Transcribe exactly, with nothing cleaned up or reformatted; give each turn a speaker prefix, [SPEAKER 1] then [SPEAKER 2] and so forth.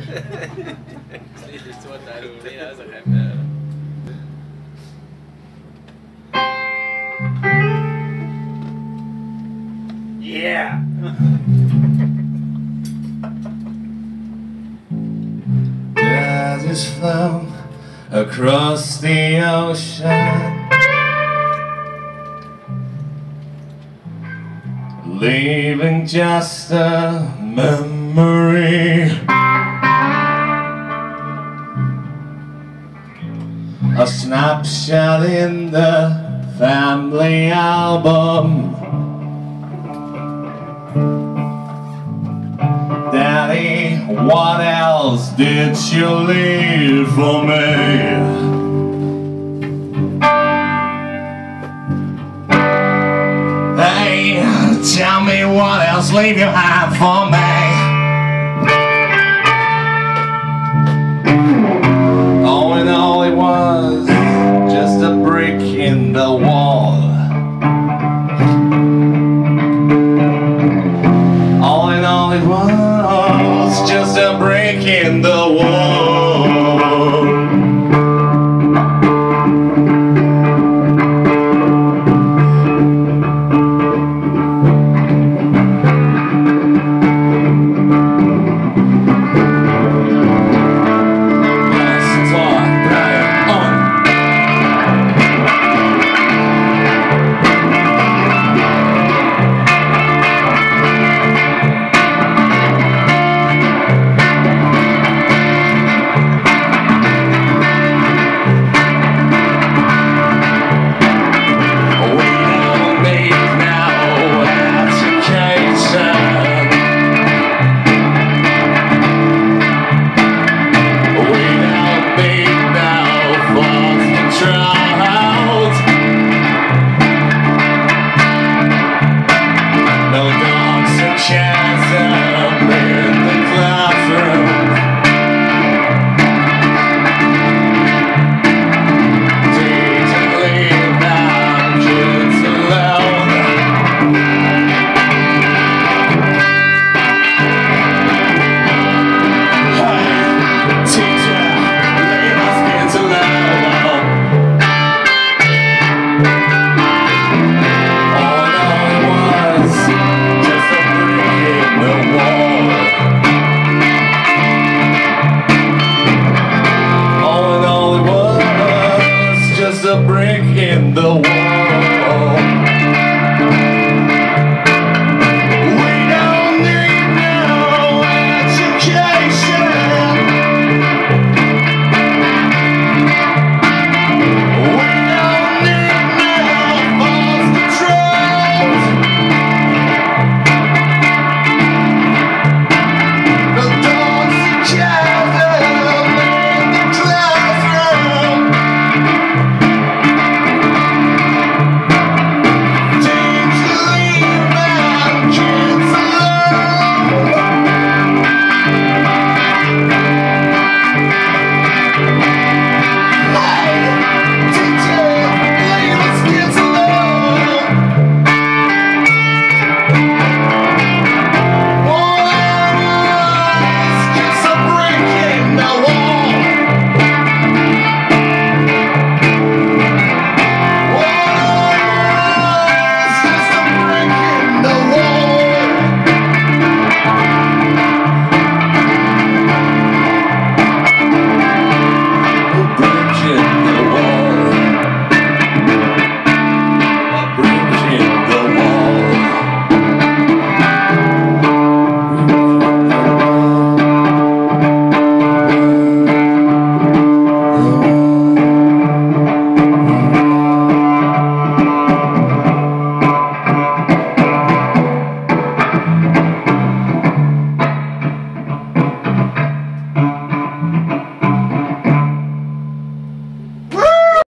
[SPEAKER 1] Slíš to tady, ty já zachrám. Yeah!
[SPEAKER 2] I just flown across the ocean, leaving just a memory, a snapshot in the family album. Daddy, what else did you leave for me? Hey, tell me what else leave you have for me? All in all it was just a brick in the wall. All in all it was just a break in the wall.